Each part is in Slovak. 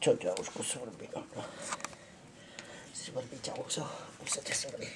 Čo ťa už svrbí? Svrbí ťa už ťa svrbí.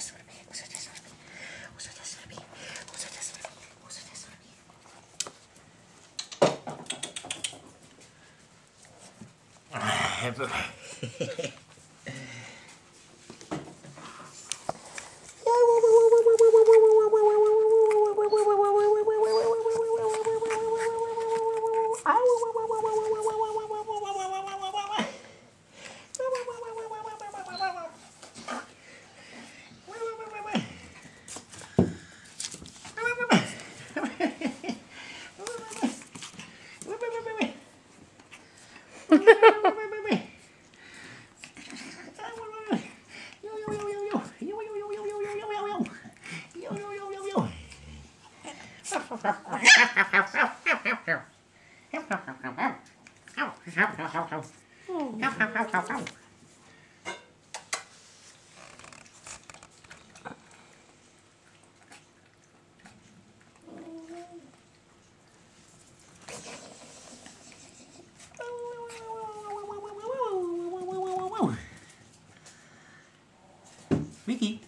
Vicky.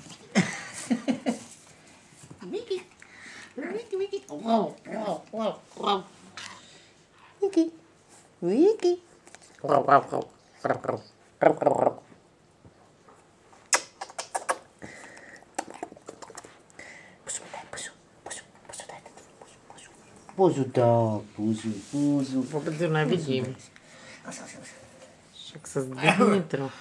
Vicky. Wow. Vicky. Wow. Pusu dá, pusu. Vôbec ju nevidím. Však sa zdvihne trochu.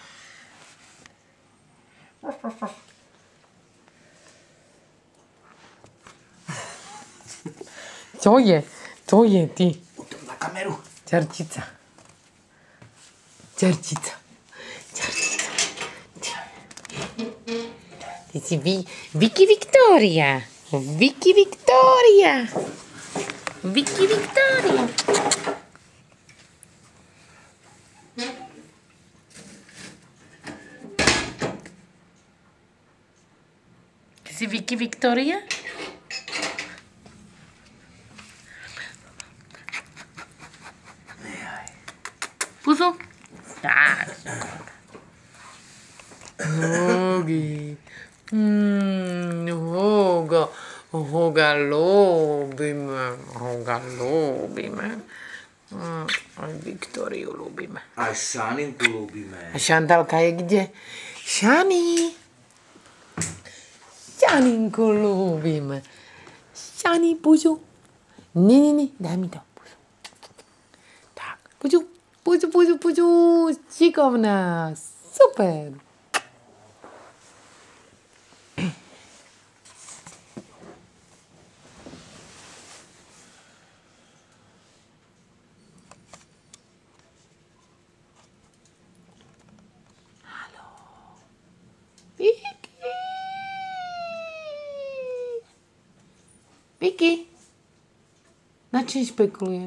Co je? Co je, ty? Útok na kameru. Čerčica. Ty si Vicky Victoria. Ty si Vicky Victoria? Pusu? Tak. Hogi. Hoga ľúbime. Aj Viktóriu ľúbime. Aj Šaninku ľúbime. A Šandalka je kde? Šaninku ľúbime. Šani, pusu. Nie, daj mi to. Pusu. Tak, pusu. Šikovná. Super. Haló. Vicky. Na čím špekuluje?